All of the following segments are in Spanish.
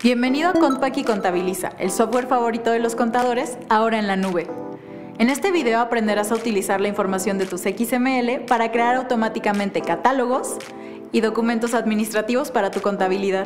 Bienvenido a Contpaki Contabiliza, el software favorito de los contadores, ahora en la nube. En este video aprenderás a utilizar la información de tus XML para crear automáticamente catálogos y documentos administrativos para tu contabilidad.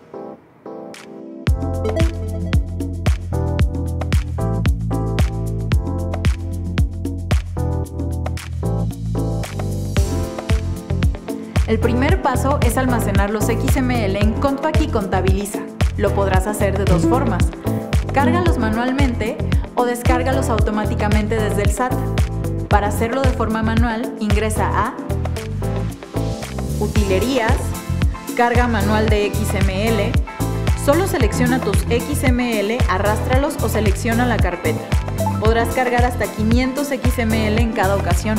El primer paso es almacenar los XML en Contpaki Contabiliza. Lo podrás hacer de dos formas: cárgalos manualmente o descárgalos automáticamente desde el SAT. Para hacerlo de forma manual, ingresa a Utilerías, Carga manual de XML. Solo selecciona tus XML, arrástralos o selecciona la carpeta. Podrás cargar hasta 500 XML en cada ocasión.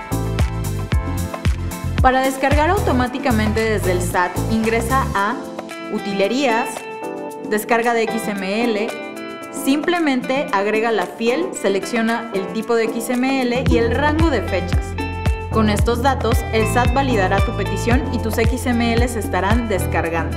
Para descargar automáticamente desde el SAT, ingresa a Utilerías, Descarga de XML, simplemente agrega la fiel, selecciona el tipo de XML y el rango de fechas. Con estos datos, el SAT validará tu petición y tus XML se estarán descargando.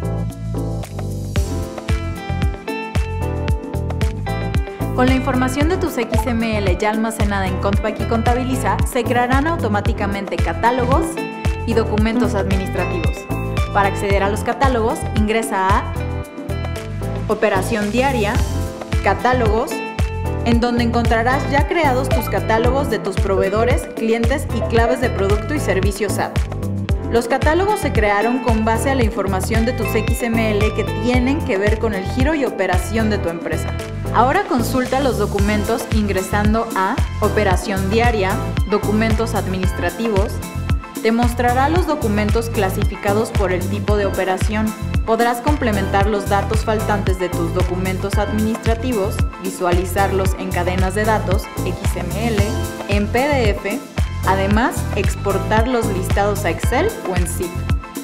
Con la información de tus XML ya almacenada en Contpaki Contabiliza, se crearán automáticamente catálogos y documentos administrativos. Para acceder a los catálogos, ingresa a Operación diaria, Catálogos, en donde encontrarás ya creados tus catálogos de tus proveedores, clientes y claves de producto y servicio SAT. Los catálogos se crearon con base a la información de tus XML que tienen que ver con el giro y operación de tu empresa. Ahora consulta los documentos ingresando a Operación diaria, Documentos administrativos. Te mostrará los documentos clasificados por el tipo de operación. Podrás complementar los datos faltantes de tus documentos administrativos, visualizarlos en cadenas de datos, XML, en PDF, además exportar los listados a Excel o en zip.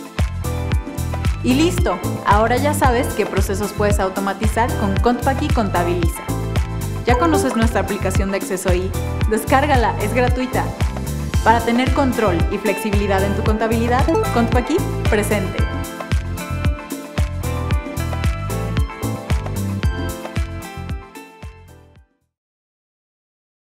Y listo, ahora ya sabes qué procesos puedes automatizar con Contpaki Contabiliza. ¿Ya conoces nuestra aplicación de Acceso I? Descárgala, es gratuita. Para tener control y flexibilidad en tu contabilidad, Contpaki presente.